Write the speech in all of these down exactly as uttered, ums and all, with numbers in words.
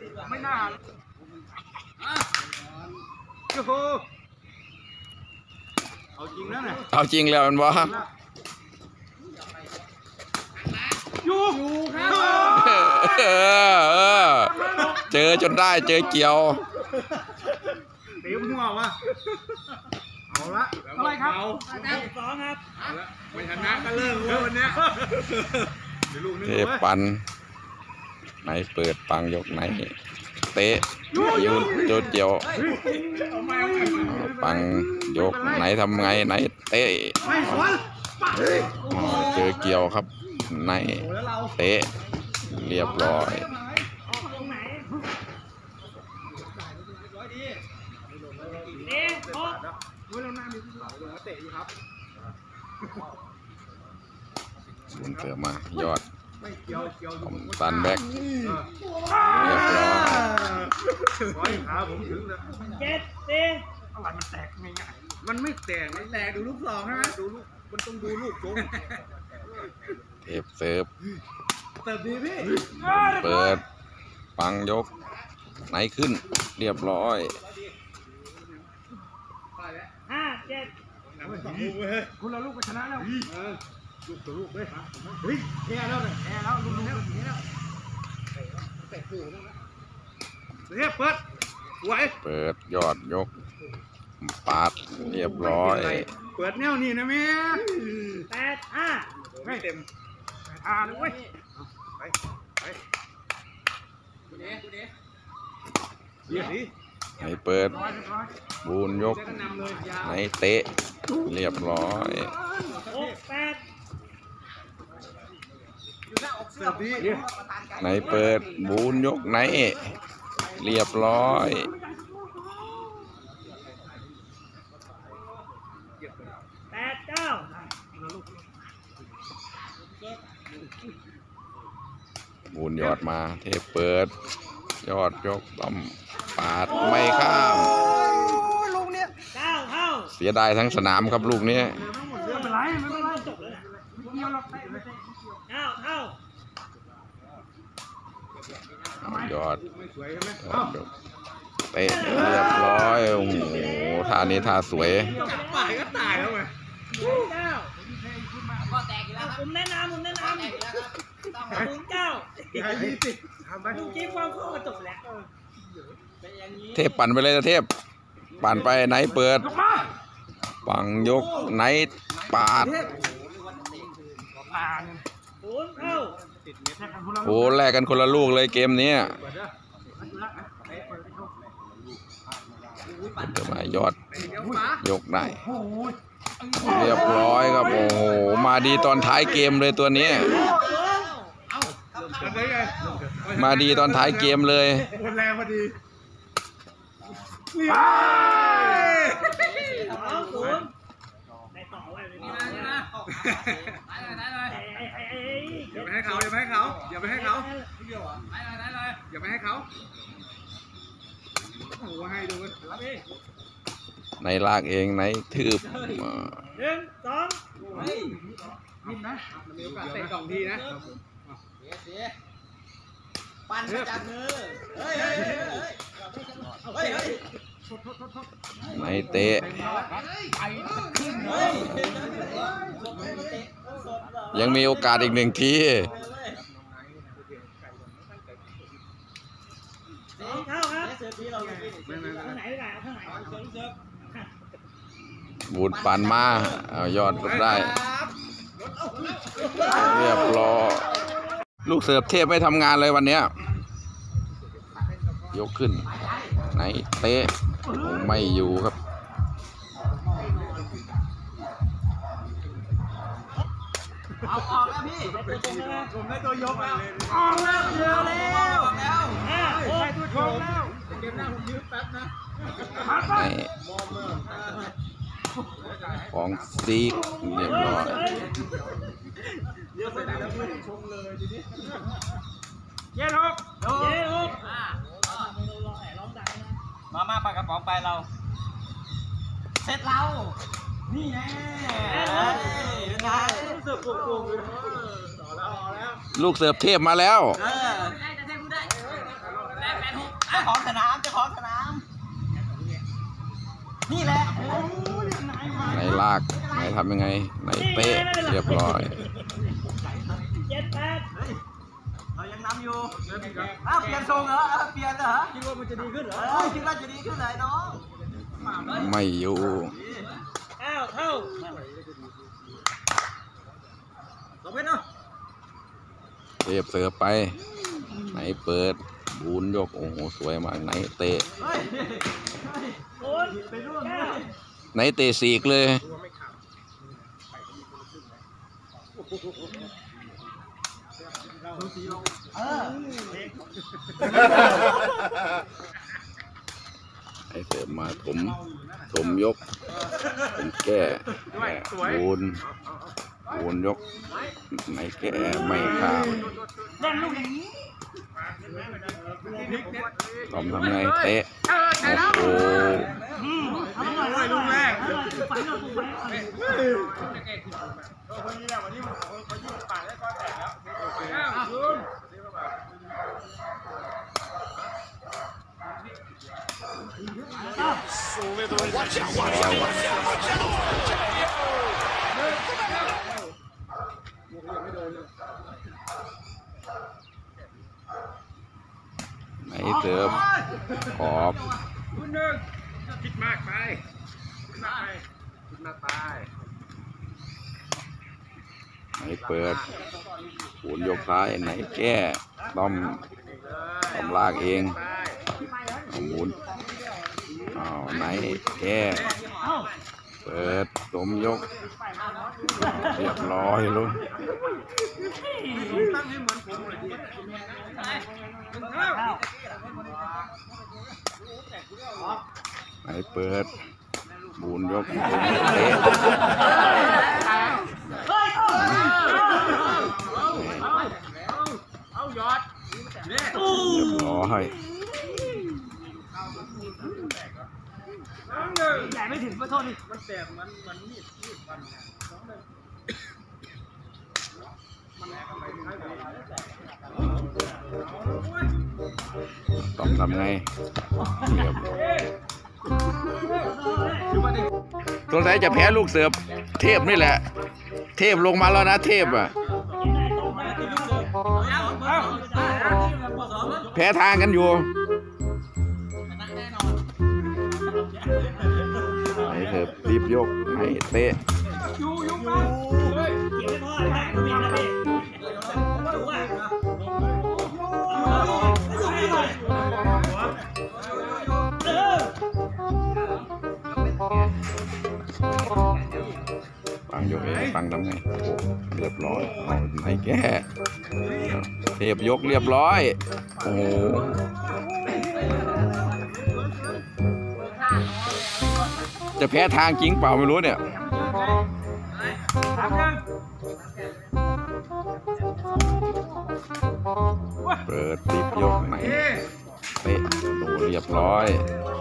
ไม่น่าโอ้โหเอาจริงแล้วเนี่ยเอาจริงแล้วมันบ่อยู่ครับเจอจนได้เจอเกี่ยวเตี๋ยวหัววะเอาละอะไรครับสองครับไม่ชนะก็เลิกวันนี้เทปันไหนเปิดปังยกไหนเตะยืนโจดเกี่ยวปังยกไหนทำไงไหนเตะเจอเกี่ยวครับไหนเตะเรียบร้อยสูนเสือมายอดตันแบ็กเรียบร้อยขาผมถึงเลยเจ็ดสี่อะไรมันแตกง่ายๆมันไม่แตกมันแตกดูลูกสองนะดูลูกมันต้องดูลูกโกงเทปเซิร์ฟเติมดีพี่เปิดปังยกไหนขึ้นเรียบร้อยห้าเจ็ดคุณเราลูกก็ชนะแล้วลูกตัวลูกเลยเฮ้ยแย่แล้วเลยแย่แล้วลูกแล้วแย่แล้วเตะหูแล้วเรียบเปิดไหวเปิดยอดยกปาดเรียบร้อยเปิดแนวนี่นะแม่แปดห้าไม่เต็มอ่าเลยเว้ยไปไปเดี๋ยวเดี๋ยวเดี๋ยวไหนเปิดบูนยกไหนเตะเรียบร้อยไหนเปิดบูนยกไหนเรียบร้อยแปดเก้าบูนยอดมาเทเปิดยอดยกต้อมปาดไม่ข้ามลูกเนี้ยเก้าเท่าเสียดายทั้งสนามครับลูกนี้ไม่เป็นไรไม่เป็นไรจบเลยเกี่ยวหรอกเก้าเท่ายอดเตะเรียบร้อยโอ้โหท่านี้ท่าสวยตายก็ตายแล้วไงเก้าก็แตกอีกแล้วครับผมแนะนำผมแนะนำผมเก้าลูกจิ้มความเข้ากระจกแล้วเทพปั่นไปเลยนะเทพปั่นไปไหนเปิดปังยกไหนปาดโอ้แลกกันคนละลูกเลยเกมนี้จะมายอดยกได้เรียบร้อยครับโอ้โหมาดีตอนท้ายเกมเลยตัวนี้มาดีตอนท้ายเกมเลยแรงพอดีอย่าไปให้เขาอย่าไปให้เขาอย่าไปให้เขาอย่าไปให้เขาโอ้โหให้ดูในลากเองในทืบหนึ่งสองยิ้มนะมีโอกาสเตะสองทีนะปั่นมาจากมือเฮ้ยเฮ้ยเฮ้ยเฮ้ยไหนเตะยังมีโอกาสอีกหนึ่งทีบูดปั่นมาเอายอดได้เรียบร้อยลูกเสิร์ฟเทพไม่ทำงานเลยวันนี้ยกขึ้นไหนเตะไม่อยู่ครับเอาออกแล้วพี่ผมได้ตัวยกแล้วออกแล้วเยอะแล้วออกแล้วโอ้ยตัวชงแล้วเกมหน้าผมยืดแป๊บนะของซีกเรียบร้อยเยอะไปแล้วไม่ชงเลยทีนี้เย้ลูกเย้ลูกมามาปากกระป๋องไปเราเสร็จเรานี่ไงเสิร์ฟโกงเลยต่อแล้วต่อแล้วลูกเสิร์ฟเทพมาแล้วได้จะเทพกูได้แปดหาของสนามเจ้าของสนามนี่แหละไหนลากไหนทำยังไงไหนเตะเรียบร้อยเจ็ดแปดเรายังนำอยู่อ้าวเปลี่ยนทรงเหรอเปลี่ยนเหรอคิดว่ามันจะดีขึ้นเหรอคิดว่าจะดีขึ้นเลยน้องไม่อยู่เท่าเท่าสองเมตรเนาะเทพเสือไปไหนเปิดบูนยกโอ้โหสวยมากไหนเตะเฮ้ยโอนไปร่วมเก้าไหนเตะสีกเลยเออไหนเสิร์ฟมาถมถมยกผมแก้แก้บูนบูนยกไหนแก้ไม่ข้ามเล่นลูกอย่างนี้ทำทำไงเตะโอ้โหทำหน่อยเลยลูกแรกไปหน่อยไปหน่อยไหนเสิร์ฟขอบคุณหนึ่งคิดมากไปคิดมากไปคิดมากไปไหนเปิดบูนยกซ้ายไหนแก้ต้อมต้อมลากเองเอาบูนอ้าวไหนแก้เปิดสมยกเรียบร้อยลุงตั้งให้เหมือนผมเลยดิไหนเปิดบูนยกเตะเอาหยอดเนี่ยเรียบร้อยใหญ่ไม่ถึงขอโทษดิมันแตกมันมันมีดมีดฟันน้องเลยต้องทำไงเรียบตัวไหนจะแพ้ลูกเสือเทพนี่แหละ เทพลงมาแล้วนะเทพอ่ะแพ้ทางกันอยู่ไหนเถอะรีบยกไหนเตะอยู่อยู่ไปเฮ้ยเกี่ยวไม่พอเลยนะวิ่งนะพี่รู้ว่าเออฟังยกเองฟังทำไงโอ้โหเรียบร้อยเอาไหนแก้เทพยกเรียบร้อยโอ้โหจะแพ้ทางจริงเปล่าไม่รู้เนี่ยทำยังเปิดติบยกไหนเตะโดเรียบร้อย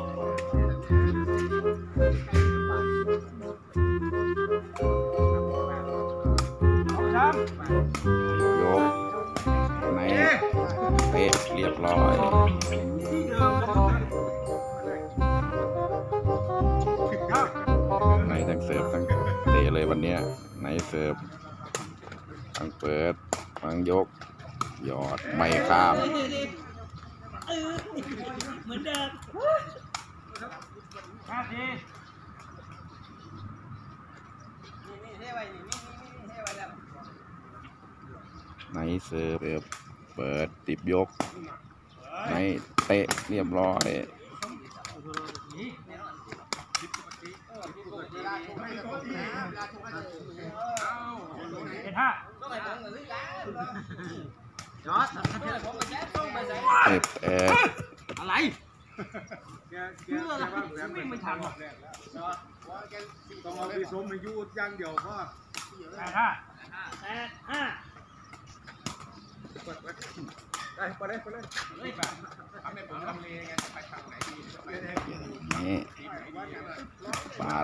ติบยกไหนเตะเรียบร้อยไหนทั้งเสิร์ฟทั้งเตะเลยวันเนี้ยไหนเสิร์ฟทั้งเปิดทั้งยกหยอดไม่ข้ามเออเหมือนเดิมห้าทีไหนเสิร์ฟเปิดติบยกไหนเตะเรียบร้อยเจ็ดห้าจอดเตะแอร์อะไรแกแกแกว่าแกวิ่งไม่ทันหรอกต้องเอาไปสมอายุอย่างเดียวพ่อแปดห้าแปดห้าไปไปเลยไปเลยทำให้ผมลังเลไงจะไปทางไหนดีนี่ปาด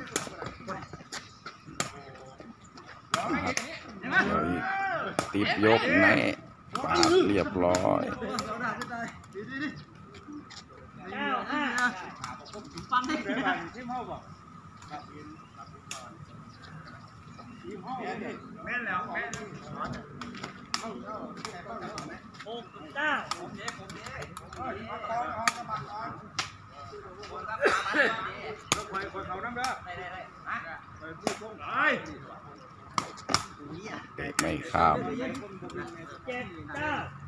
ปาดเดี๋ยวอีกติบยกไหนปาดเรียบร้อยเก้าห้าฟังดิเดี๋ยวไปที่ห้องบอกแม่นแล้วแม่นหกเก้ารถไฟคนเขาน้ำเด้อไปพูดตรงไหนไม่ข้ามเจ็ดเก้า